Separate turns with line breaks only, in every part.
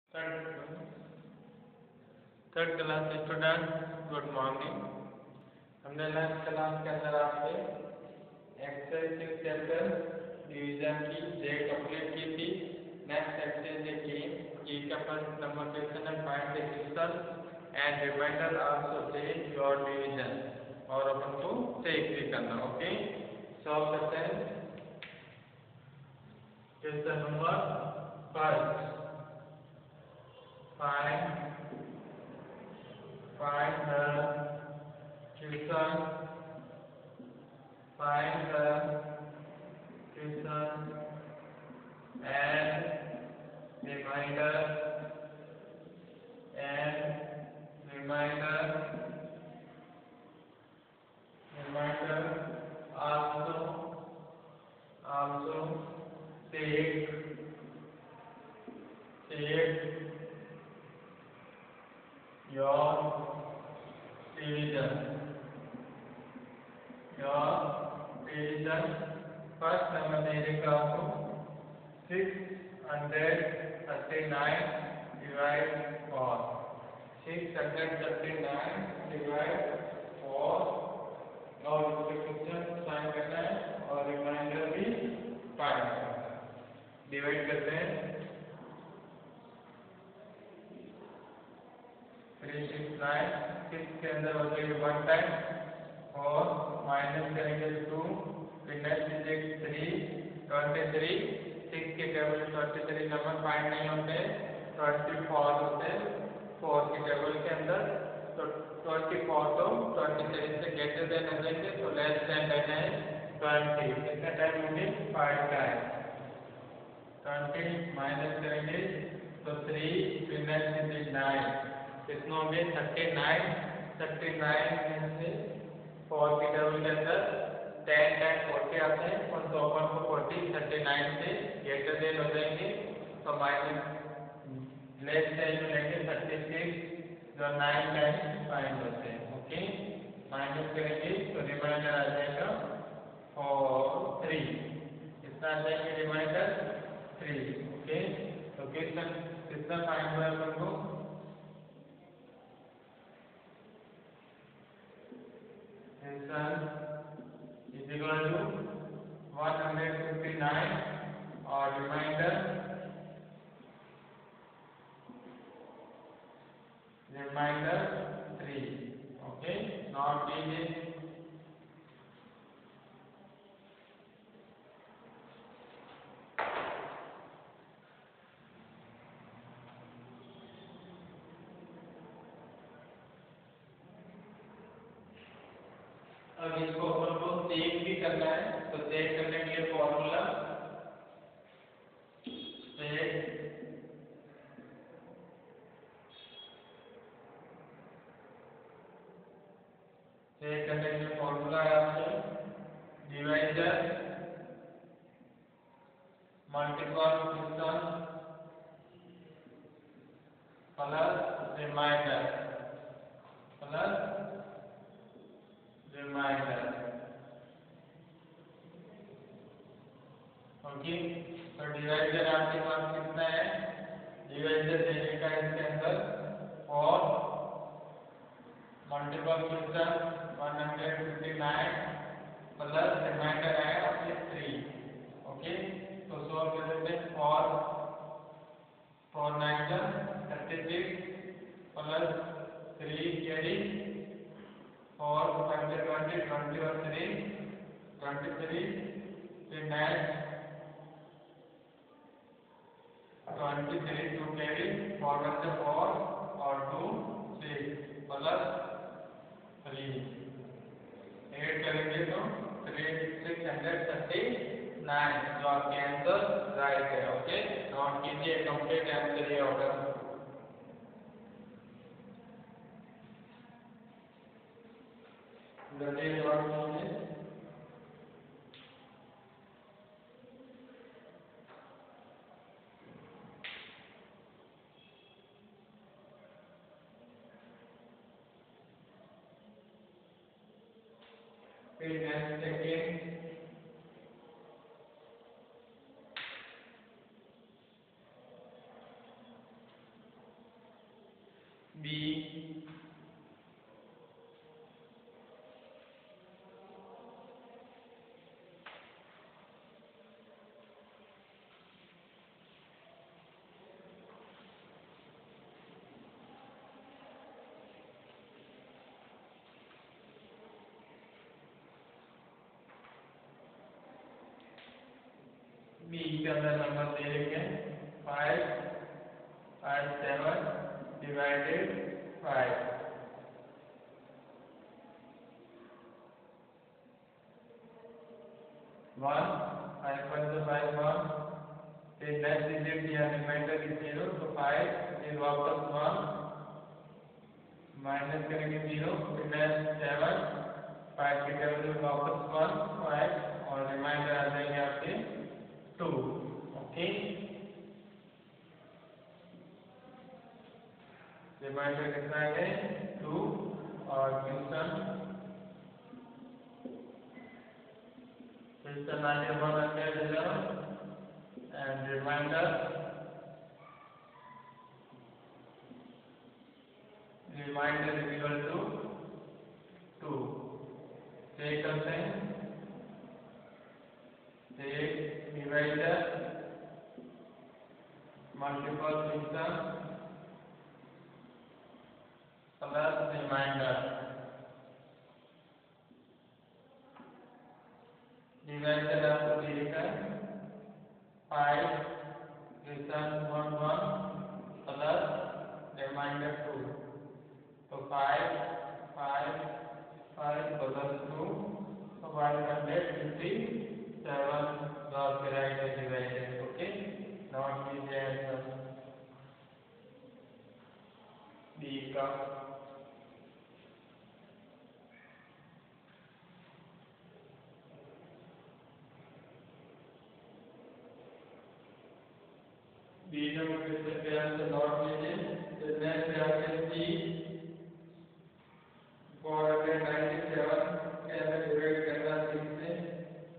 Third class student, good morning. हमने last class के अंदर आपसे एक्सरसाइज चैप्टर डिवीजन की जे कंप्लीट की थी। नेक्स्ट एक्सरसाइज देखिए, का फर्स्ट नंबर क्वेश्चन है find the crystal and remainder also से योर डिवीजन, और अपन को चेक भी करना। ओके, सॉल्व करते हैं। Question number first, find the crystal and reminder also take your division। First number दे देगा आपको 639 डिवाइड 4। 639 डिवाइड 4 और इसके क्वेश्चन फाइंड करना है और रिमाइंडर भी फाइंड करना है। डिवाइड करते हैं। 369 6 के अंदर हो जाएगी 1 टाइम और माइनस करेंगे 2, फिर नेक्स्ट डिजिट 3 23। 6 के टेबल 23 नंबर फाइंड नहीं होते, 24 होते 4 के टेबल के अंदर। तो 24 तो 23 से ग्रेटर देन हो जाएंगे, तो लेस देन लेना है 20। कितने टाइम होंगे? 5 टाइम। 20 माइनस करेंगे तो 3, फिर नेक्स्ट डिजिट 9, कितने होंगे? 39। 39 में से 4 के टेबल के अंदर 10 टाइम 40 आते हैं, और तो अपन को 40 39 से ग्रेटर देन हो जाएंगे, तो माइनस लेस देन लेंगे 36, जो 9 टाइम फाइंड होते हैं। ओके, माइनस करेंगे तो रिमाइंडर आ जाएगा 3। कितना आ जाएंगे रिमाइंडर? 3। ओके, तो कितना फाइंड हुआ अपन को? is equal to 159 और रिमाइंडर 3। ओके, नॉट कीजिए। अब इसको अपन को चेक भी करना है, तो चेक करने के लिए फॉर्मूला चेक करने के लिए फॉर्मूला है आपसे divisor multiple crystal plus remainder. Okay, तो डिवाइजर आपके पास कितना है? डिवाइजर देने का इसके अंदर और मल्टीपल क्रिस्टल 159 प्लस रिमाइंडर आया आपके 3। ओके, तो सॉल्व कर देते हैं। 4 9 36 प्लस 3 कैरी 4 5 20 21 3 23, फिर नेक्स्ट 23 2 कैरी 4 1 से 4 और 2 6 प्लस 3 8 करेंगे तो 639, जो आपके आंसर राइट है। ओके, नोट कीजिए, कंप्लीट आंसर ये होगा। जल्दी नोट कीजिए। फिर नेक्स्ट सेकेंड बी के अंदर नंबर दे रखे हैं 5 5 7 डिवाइडेड 5 1 5 1 से 5 1 फिर नेक्स्ट डिजिट या रिमाइंडर की 0 तो 5 फिर वापस 1 माइनस करेंगे 0 फिर नेक्स्ट 7 5 के टेबल में वापस 1 5 और रिमाइंडर आ जाएंगे आपके 2 ओके रिमाइंडर कितना है 2 और ट्यूशन आगे 111 and reminder is equal to 2 take करते हैं take divisor multiple system plus reminder divisor आपको दिएगा 5 listen 1 1 plus reminder 2 तो 5 5 5 plus 2 so 157 plus the right divisor okay not be the answer B का B number question के answer note लीजिए तो next है आपके C 497 के अंदर डिवाइड करना सीखते हैं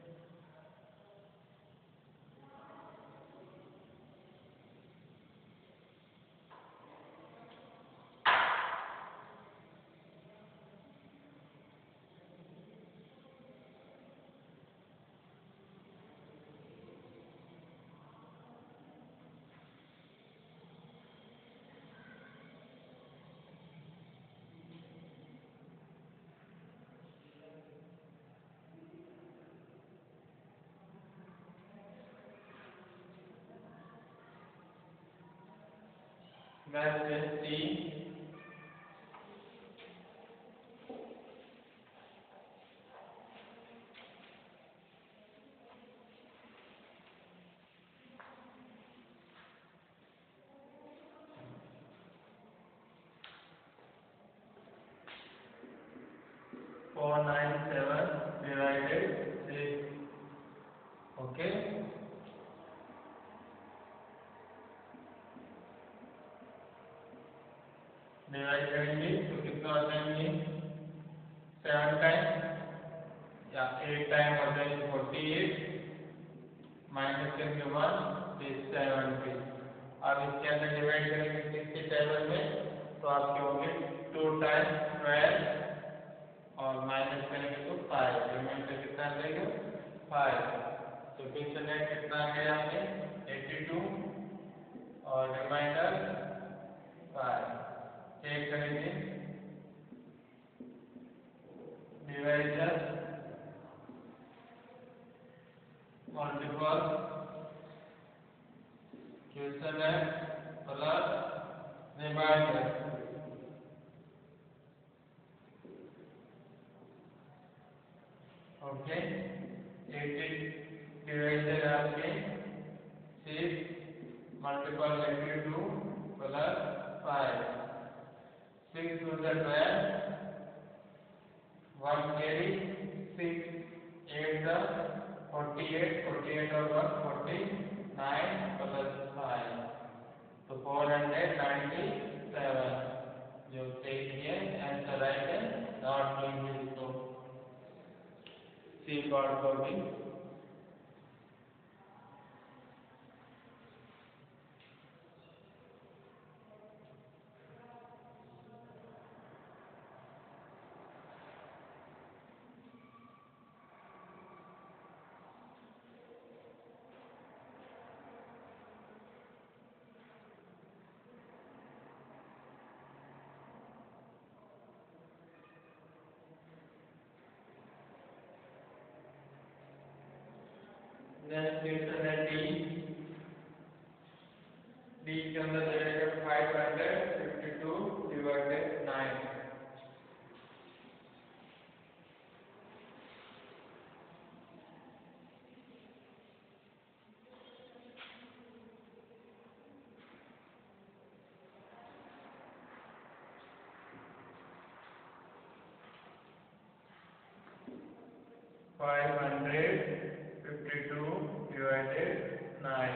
497 divided 6 okay डिवाइड करेंगे तो कितना हो जाएंगे 7 टाइम या 8 टाइम हो जाएंगे 48 माइनस करेंगे 1 फिर 70 अब इसके अंदर डिवाइड करेंगे 67 में तो आपके होंगे 2 टाइम 12 और माइनस करेंगे तो 5 रिमाइंडर कितना रहेगा 5 तो फिर से नेट कितना आ गया आपके 82 और रिमाइंडर 5 चेक करेंगे डिवाइजर मल्टीपल क्वेश्चन है प्लस रिमाइंडर ओके 80 डिवाइजर आपके 6 multiple 82 plus 5 6 to the 12 1 carry 6 8 the 48 और 1 49 plus 5 तो 497 जो सही है आंसर राइट है नॉट डूइंग दिस तो सी पार्ट को भी देन क्वेश्चन है डी के अंदर जाएगा 552 डिवाइडेड 9 552 divided 9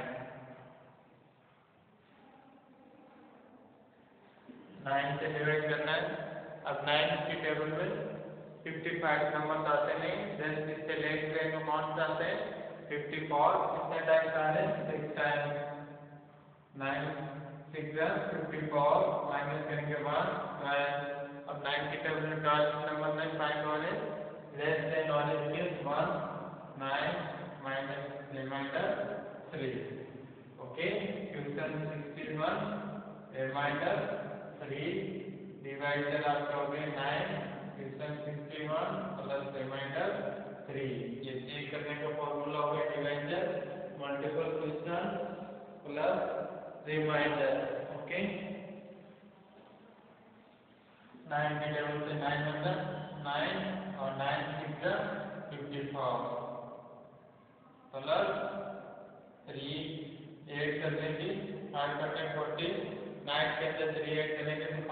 9 से डिवाइड करना है। अब 9 की टेबल में 55 नंबर आते नहीं, देन इससे लेट ट्रेन में कौन से आते हैं 54 कितने टाइम्स आ रहे हैं 6 टाइम्स 9 6 54 माइनस करेंगे 1 12। अब 9 की टेबल में 12 नंबर में फाइंड हो रहे less than or equal 1 9 minus remainder 3 okay question 61 remainder 3 divisor आपका हो गया 9 question 61 plus remainder 3 ये चेक करने का फॉर्मूला हो गया divisor multiple question plus remainder okay 9 की टेबल से 9 होता 9 और 9 6 54 प्लस 3 8 करने की 540 9 के अंदर 3 8 करेंगे तो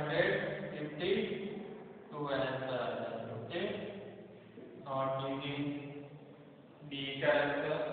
552 आंसर आ जाएगा ओके नॉट इजी डी का आंसर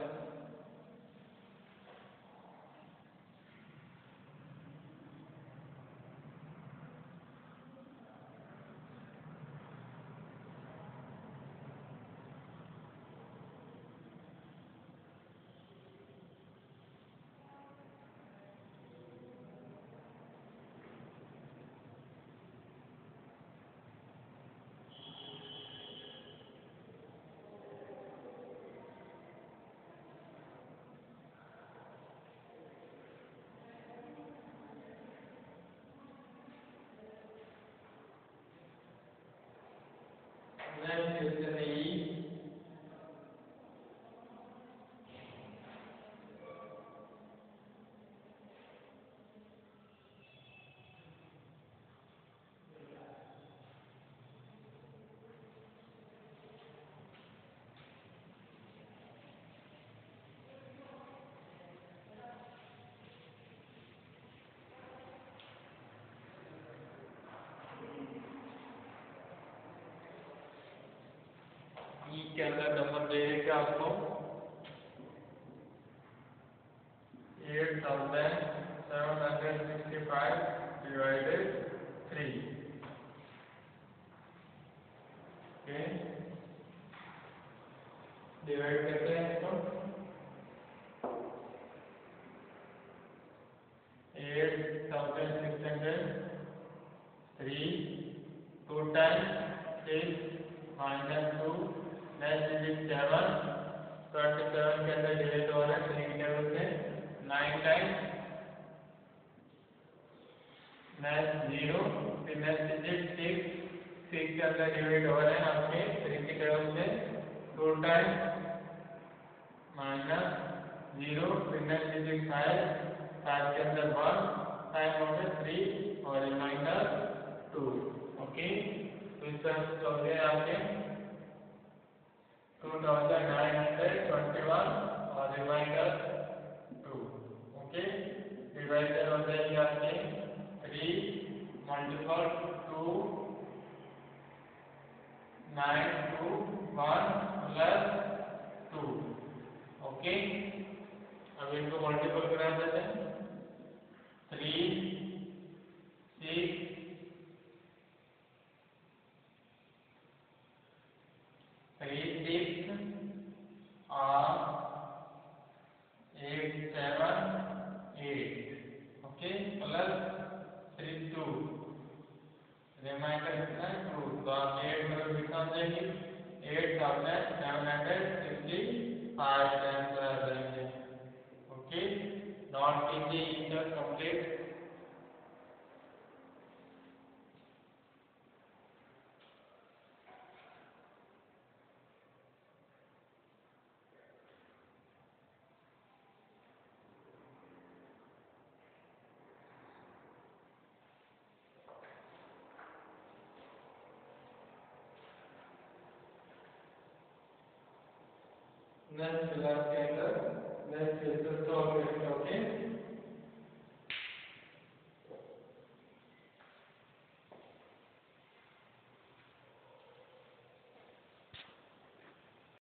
then question E के अंदर नंबर देगा आपको 8765 डिवाइडेड 3 ओके डिवाइड करते हैं इसको 8603 2 टाइम्स 6 माइनस 2 नेक्स्ट डिजिट 7 27 के अंदर डिवाइड हो रहा है 3 की टेबल से 9 टाइम्स नेक्स्ट 0 फिर नेक्स्ट डिजिट 6 के अंदर डिवाइड हो रहे हैं आपके 3 की टेबल से 2 टाइम्स माइनस 0 फिर नेक्स्ट डिजिट 5 के अंदर 1 टाइम हो गया 3 और रिमाइंडर 2 ओके तो इस तरह से हो गए आपके 2921 और रिमाइंडर 2 ओके डिवाइडर हो जाएगी आपके 3 मल्टीपल 2 9 2 1 प्लस 2 ओके अब इनको मल्टीपल करा देते हैं 3 6 3 6 और 8 7 8 ओके प्लस 3 2 रिमाइंडर कितना 2 तो आप 8 में कितना हो जाएगी 8765 आंसर आ जाएंगे ओके नॉट कीजिए इंटर कंप्लीट नेक्स्ट क्लास के अंदर नेक्स्ट चैप्टर सॉल्व करेंगे। ओके।